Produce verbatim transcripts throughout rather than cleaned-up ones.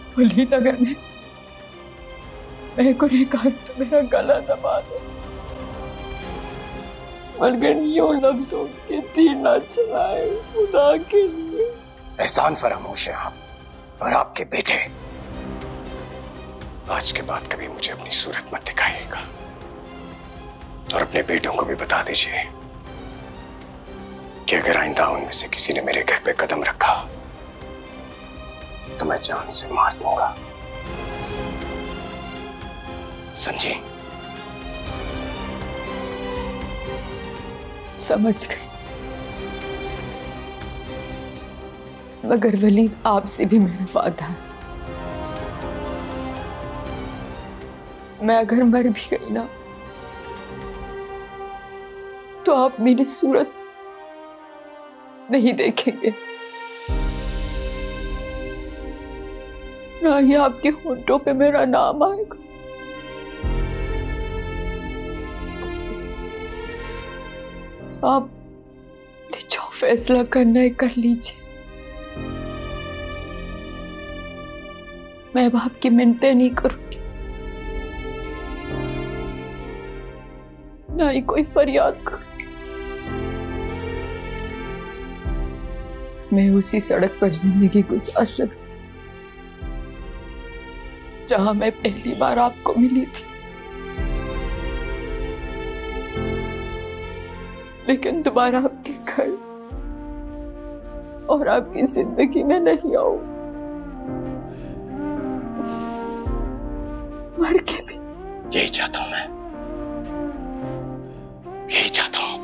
वलीद, अगर मैं मैं गुनहगार तो मेरा गला दबा दो, मगर यूं लफ्जों के तीर ना चलाए खुदा के लिए। एहसान फरामोश है आप और आपके बेटे। आज के बाद कभी मुझे अपनी सूरत मत दिखाइएगा और अपने बेटों को भी बता दीजिए कि अगर आइंदा उनमें से किसी ने मेरे घर पे कदम रखा तो मैं जान से मार दूंगा। समझी? समझ गई, मगर वलीद आपसे भी मेरा वादा है, मैं अगर मर भी गई ना तो आप मेरी सूरत नहीं देखेंगे, ना ही आपके होंठों पे मेरा नाम आएगा। आप जो फैसला करना है कर लीजिए, मैं अब आपकी मिन्नतें नहीं करूंगी, ना ही कोई फरियाद करूंगी। मैं उसी सड़क पर जिंदगी गुजार सकती जहां मैं पहली बार आपको मिली थी, लेकिन दोबारा आपके घर और आपकी जिंदगी में नहीं आऊं, मर के भी। यही चाहता हूं मैं, यही चाहता हूं।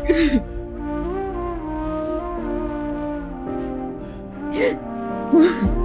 Yeah.